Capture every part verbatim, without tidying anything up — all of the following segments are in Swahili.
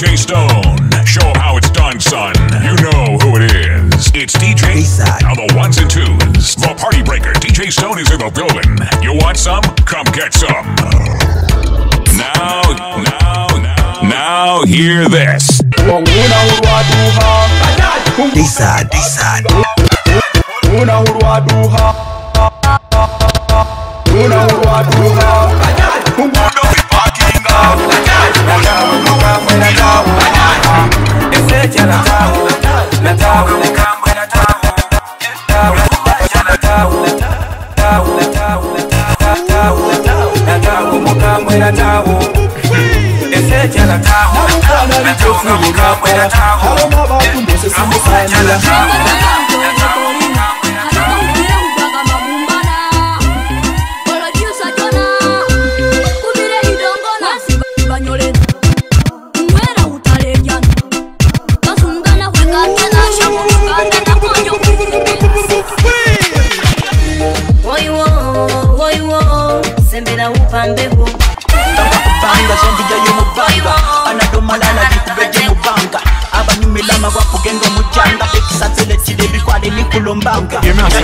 J Stone. Show how it's done, son. You know who it is. It's D J Issa. Now the ones and twos. The party breaker, D J Stone, is in the building. You want some? Come get some. Now, now, now, now, hear this. Issa, Issa. Una urwa duha, una urwa duha. Umundo we parking up. Ese chala tau, na tau, na kamwe na tau, tau, chala tau, tau, na tau, tau, na tau, mukamwe na tau. Ese chala tau, na tau, mukamwe na tau, chala tau. Upambeho banga zombija yomubanga anadomalala dikubeje mubanga abanyumilama kwakugenda mujanga ekisatele kidebi kwale nikulombanga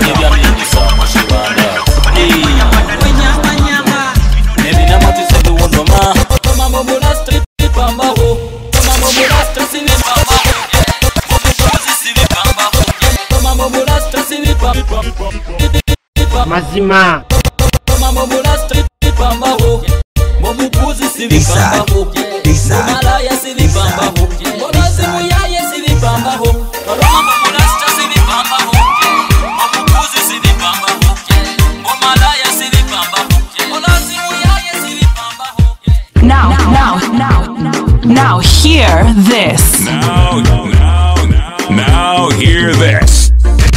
mazima Issa, Issa, Now, now, now, now, hear this. Now, now, now, now, hear this.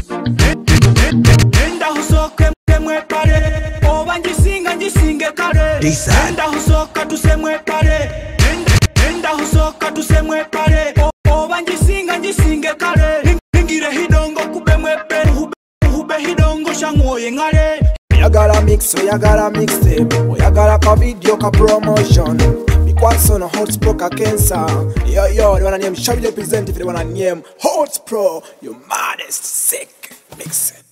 Issa. Enda husoka tusemwe pare. Enda husoka tusemwe pare. Oba njisinga njisinge kare. Ngire hidongo kube mwepe. Hube hidongo shangoye ngare. Oyagala mix, oyagala mixtape. Oyagala ka video ka promotion. Because on a Holts Pro ka cancer. Yo yo, they wanna name Shabby representative, they wanna name Holts Pro. You maddest sick mix.